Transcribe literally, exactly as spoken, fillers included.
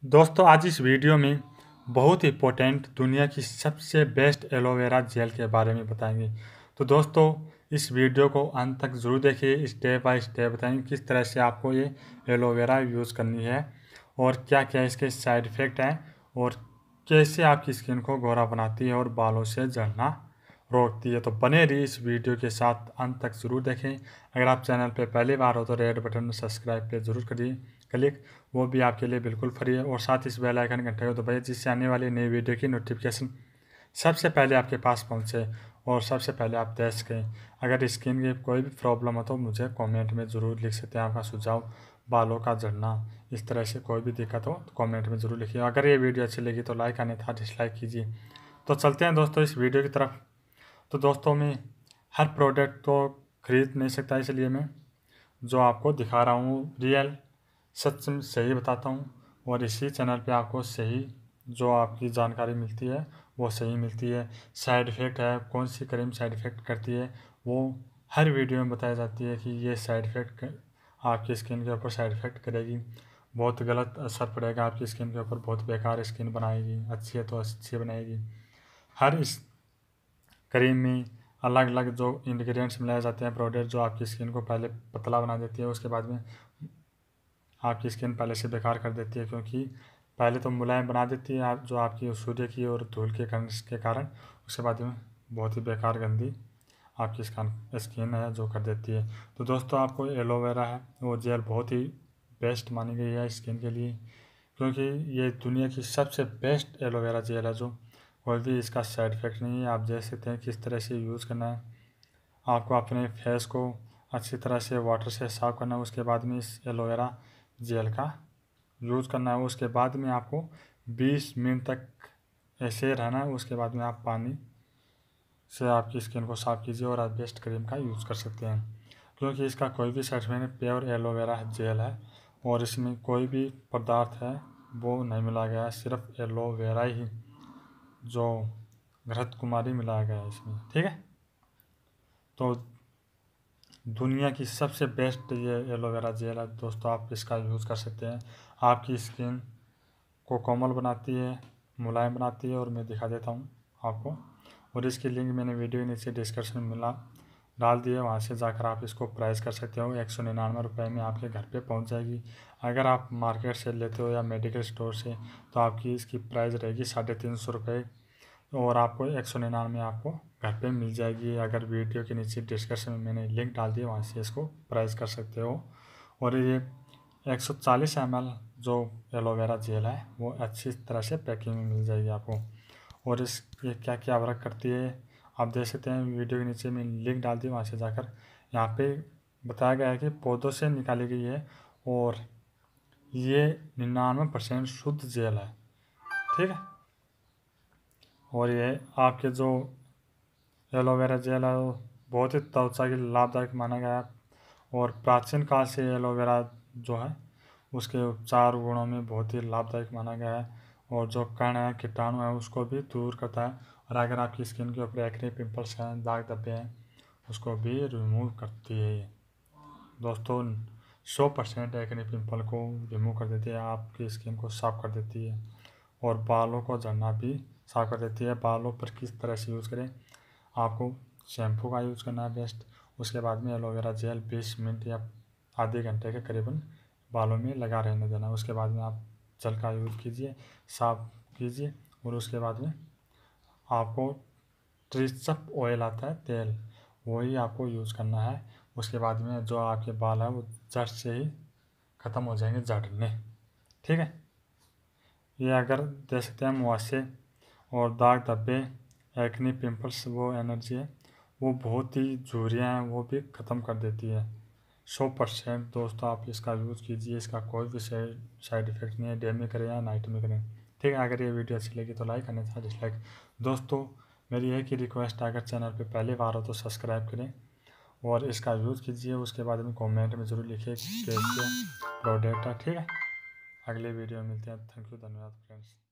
दोस्तों आज इस वीडियो में बहुत इंपॉर्टेंट दुनिया की सबसे बेस्ट एलोवेरा जेल के बारे में बताएंगे। तो दोस्तों इस वीडियो को अंत तक ज़रूर देखिए, स्टेप बाय स्टेप बताएंगे किस तरह से आपको ये एलोवेरा यूज़ करनी है और क्या क्या इसके साइड इफ़ेक्ट हैं और कैसे आपकी स्किन को गोरा बनाती है और बालों से झड़ना रोकती है। तो बने रहिए इस वीडियो के साथ, अंत तक ज़रूर देखें। अगर आप चैनल पे पहली बार हो तो रेड बटन में सब्सक्राइब पे ज़रूर करिए क्लिक, वो भी आपके लिए बिल्कुल फ्री है। और साथ इस बेल आइकन घंटे को दबाइए जिससे आने वाली नई वीडियो की नोटिफिकेशन सबसे पहले आपके पास पहुंचे और सबसे पहले आप देख सकें। अगर स्किन की कोई भी प्रॉब्लम हो तो मुझे कमेंट में ज़रूर लिख सकते हैं। आपका सुझाव, बालों का झड़ना, इस तरह से कोई भी दिक्कत हो तो कमेंट में ज़रूर लिखिए। अगर ये वीडियो अच्छी लगी तो लाइक, अन्यथा डिसलाइक कीजिए। तो चलते हैं दोस्तों इस वीडियो की तरफ। तो दोस्तों मैं हर प्रोडक्ट तो खरीद नहीं सकता, इसलिए मैं जो आपको दिखा रहा हूँ रियल सच में सही बताता हूँ और इसी चैनल पे आपको सही जो आपकी जानकारी मिलती है वो सही मिलती है। साइड इफ़ेक्ट है, कौन सी क्रीम साइड इफ़ेक्ट करती है वो हर वीडियो में बताई जाती है कि ये साइड इफ़ेक्ट आपकी स्किन के ऊपर साइड इफ़ेक्ट करेगी, बहुत गलत असर पड़ेगा आपकी स्किन के ऊपर, बहुत बेकार स्किन बनाएगी, अच्छी है तो अच्छी बनाएगी। हर इस क्रीम में अलग अलग जो इंग्रेडिएंट्स मिलाए जाते हैं, प्रोडक्ट जो आपकी स्किन को पहले पतला बना देती है, उसके बाद में आपकी स्किन पहले से बेकार कर देती है, क्योंकि पहले तो मुलायम बना देती है आप जो आपकी सूर्य की और धूल के कारण के कारण उसके बाद में बहुत ही बेकार गंदी आपकी स्किन स्किन है जो कर देती है। तो दोस्तों आपको एलोवेरा है वो जेल बहुत ही बेस्ट मानी गई है स्किन के लिए, क्योंकि ये दुनिया की सबसे बेस्ट एलोवेरा जेल है जो कोई भी इसका साइड इफ़ेक्ट नहीं है। आप देख सकते हैं किस तरह से यूज़ करना है। आपको अपने फेस को अच्छी तरह से वाटर से साफ़ करना है, उसके बाद में इस एलोवेरा जेल का यूज़ करना है। उसके बाद में आपको बीस मिनट तक ऐसे रहना है, उसके बाद में आप पानी से आपकी स्किन को साफ़ कीजिए और आप बेस्ट क्रीम का यूज़ कर सकते हैं, क्योंकि इसका कोई भी साइड इफेक्ट नहीं, प्योर एलोवेरा जेल है और इसमें कोई भी पदार्थ है वो नहीं मिलाया गया है, सिर्फ एलोवेरा ही जो घृत कुमारी मिलाया गया है इसमें, ठीक है। तो दुनिया की सबसे बेस्ट ये एलोवेरा जेल है दोस्तों, आप इसका यूज़ कर सकते हैं। आपकी स्किन को कोमल बनाती है, मुलायम बनाती है और मैं दिखा देता हूँ आपको। और इसकी लिंक मैंने वीडियो के नीचे डिस्क्रिप्शन में मिला डाल दिए, वहाँ से जाकर आप इसको प्राइस कर सकते हो। एक सौ निन्यानवे रुपये में आपके घर पे पहुँच जाएगी। अगर आप मार्केट से लेते हो या मेडिकल स्टोर से तो आपकी इसकी प्राइस रहेगी साढ़े तीन सौ रुपये और आपको एक सौ निन्यानवे आपको घर पे मिल जाएगी। अगर वीडियो के नीचे डिस्क्रिप्शन में मैंने लिंक डाल दिया, वहाँ से इसको प्राइस कर सकते हो। और ये एक सौ चालीस एम एल जो एलोवेरा जेल है वो अच्छी तरह से पैकिंग में मिल जाएगी आपको। और इस ये क्या क्या वर्क करती है आप देख सकते हैं, वीडियो के नीचे मैं लिंक डाल दी, वहाँ से जाकर यहाँ पे बताया गया है कि पौधों से निकाली गई है और ये निन्यानवे परसेंट शुद्ध जेल है, ठीक है। और ये आपके जो एलोवेरा जेल है वो बहुत ही त्वचा के लाभदायक माना गया है और प्राचीन काल से एलोवेरा जो है उसके उपचार गुणों में बहुत ही लाभदायक माना गया है और जो कण है, कीटाणु है, उसको भी दूर करता है। और अगर आपकी स्किन के ऊपर एक्ने, पिंपल्स हैं, दाग धब्बे हैं, उसको भी रिमूव करती है ये दोस्तों। सौ परसेंट एक्ने पिंपल को रिमूव कर देती है, आपकी स्किन को साफ कर देती है और बालों को झड़ना भी साफ कर देती है। बालों पर किस तरह से यूज़ करें, आपको शैम्पू का यूज़ करना है बेस्ट, उसके बाद में एलोवेरा जेल बीस मिनट या आधे घंटे के करीबन बालों में लगा रहने देना। उसके बाद में आप जल का यूज़ कीजिए, साफ कीजिए और उसके बाद में आपको ट्रिसप ऑयल आता है तेल, वही आपको यूज़ करना है। उसके बाद में जो आपके बाल है वो जड़ से ही ख़त्म हो जाएंगे झड़ने, ठीक है। ये अगर दे सकते हैं मुआवजे और दाग धब्बे, एक्ने, पिंपल्स, वो एनर्जी है वो बहुत ही झुर्रियाँ हैं वो भी ख़त्म कर देती है। सौ परसेंट दोस्तों आप इसका यूज़ कीजिए, इसका कोई भी साइड इफ़ेक्ट नहीं है, डे में करें या नाइट में करें, ठीक है। अगर ये वीडियो अच्छी लगी तो लाइक, अन्यथा डिसलाइक। दोस्तों मेरी एक ही रिक्वेस्ट है, अगर चैनल पे पहली बार हो तो सब्सक्राइब करें और इसका यूज़ कीजिए। उसके बाद में कमेंट में ज़रूर लिखिए कैसे प्रोडक्ट है, ठीक है। अगले वीडियो में मिलते हैं। थैंक यू, धन्यवाद फ्रेंड्स।